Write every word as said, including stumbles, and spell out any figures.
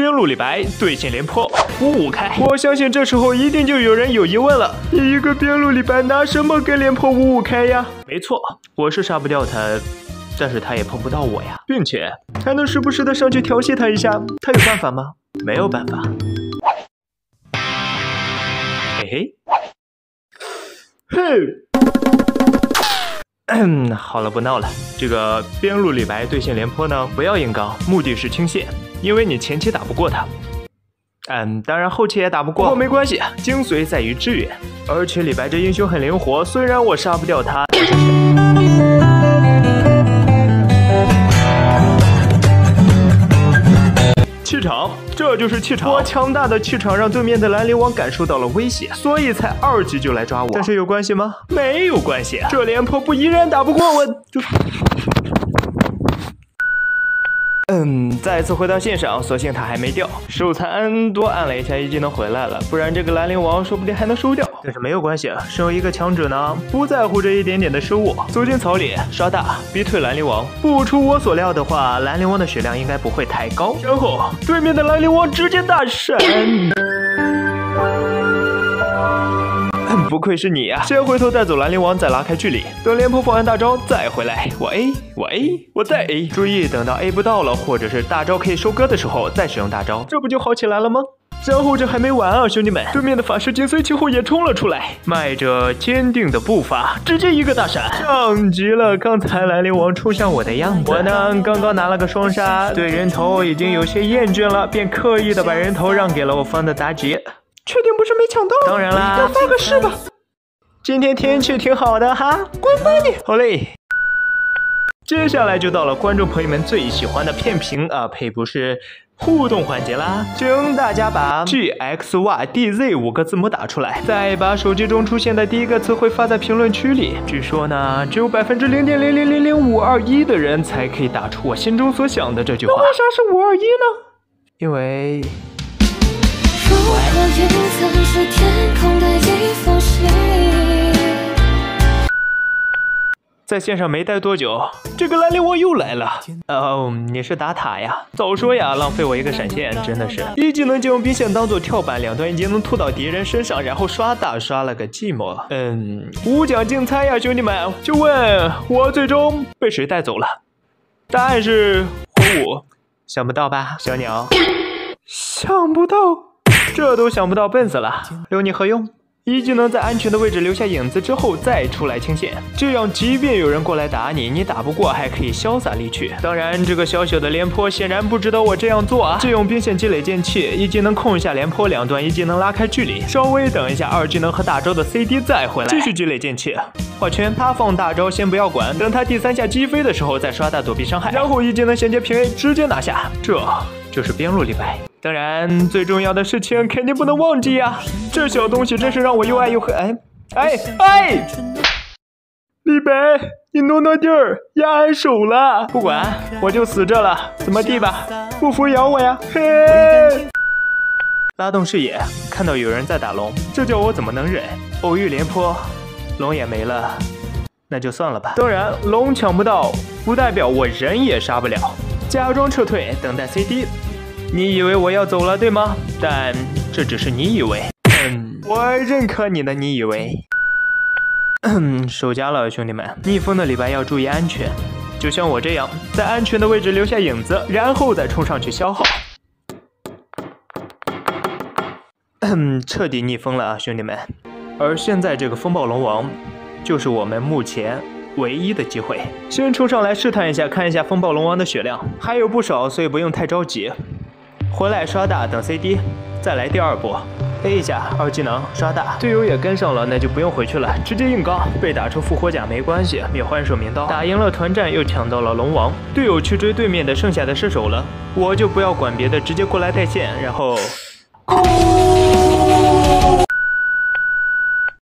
边路李白对线廉颇，五五开。我相信这时候一定就有人有疑问了：一个边路李白拿什么跟廉颇五五开呀？没错，我是杀不掉他，但是他也碰不到我呀，并且还能时不时的上去调戏他一下。他有办法吗？没有办法。嘿嘿，嘿。嗯，好了，不闹了。这个边路李白对线廉颇呢，不要硬刚，目的是清线，因为你前期打不过他。嗯，当然后期也打不过，不过没关系，精髓在于支援。而且李白这英雄很灵活，虽然我杀不掉他，但是气场，这就是气场。我强大的气场让对面的兰陵王感受到了威胁，所以才二级就来抓我。但是有关系吗？没有关系。这廉颇不依然打不过我。嗯，再次回到线上，所幸他还没掉。手残多按了一下一技能回来了，不然这个兰陵王说不定还能收掉。但是没有关系，身为一个强者呢，不在乎这一点点的失误。走进草里刷大，逼退兰陵王。不出我所料的话，兰陵王的血量应该不会太高。然后对面的兰陵王直接大闪。不愧是你啊！先回头带走兰陵王，再拉开距离，等廉颇放完大招再回来。我 A， 我 A， 我再 A。注意，等到 A 不到了，或者是大招可以收割的时候，再使用大招，这不就好起来了吗？然后这还没完啊，兄弟们！对面的法师紧随其后也冲了出来，迈着坚定的步伐，直接一个大闪，像极了刚才兰陵王冲向我的样子。我呢，刚刚拿了个双杀，对人头已经有些厌倦了，便刻意的把人头让给了我方的妲己。确定不是没抢到？当然啦，要发个誓吧。今天天气挺好的哈，滚吧你！好嘞。接下来就到了观众朋友们最喜欢的片评啊，呸，不是互动环节啦，请大家把 G X Y D Z 五个字母打出来，再把手机中出现的第一个词汇发在评论区里。据说呢，只有百分之零点零零零零五二一的人才可以打出我心中所想的这句话。那为啥是五二一呢？因为。如果云层是天空的一封信。在线上没待多久，这个兰陵王又来了。哦，你是打塔呀？早说呀，浪费我一个闪现，真的是。一技能就用兵线当做跳板，两段一技能吐到敌人身上，然后刷大刷了个寂寞。嗯，无奖竞猜呀，兄弟们！就问我最终被谁带走了？答案是火舞。想不到吧，小鸟？想不到。这都想不到，笨死了，留你何用？一技能在安全的位置留下影子之后再出来清线，这样即便有人过来打你，你打不过还可以潇洒离去。当然，这个小小的廉颇显然不知道我这样做啊，借用兵线积累剑气，一技能控一下廉颇，两段一技能拉开距离，稍微等一下二技能和大招的 C D 再回来，继续积累剑气。画圈，他放大招先不要管，等他第三下击飞的时候再刷大躲避伤害，然后一技能衔接平 A 直接拿下，这就是边路李白。当然，最重要的事情肯定不能忘记呀！这小东西真是让我又爱又恨。哎哎哎！李白，你挪挪地儿，压俺手了。不管，我就死这了，怎么地吧？不服咬我呀！嘿！拉动视野，看到有人在打龙，这叫我怎么能忍？偶遇廉颇，龙也没了，那就算了吧。当然，龙抢不到，不代表我人也杀不了。假装撤退，等待 C D。你以为我要走了，对吗？但这只是你以为。嗯，我认可你的你以为。嗯，守家了，兄弟们。逆风的李白要注意安全，就像我这样，在安全的位置留下影子，然后再冲上去消耗。嗯，彻底逆风了啊，兄弟们。而现在这个风暴龙王，就是我们目前唯一的机会。先冲上来试探一下，看一下风暴龙王的血量，还有不少，所以不用太着急。回来刷大等 C D， 再来第二波 A 一下二技能刷大，队友也跟上了，那就不用回去了，直接硬刚。被打出复活甲没关系，灭幻手名刀，打赢了团战，又抢到了龙王。队友去追对面的剩下的射手了，我就不要管别的，直接过来带线，然后。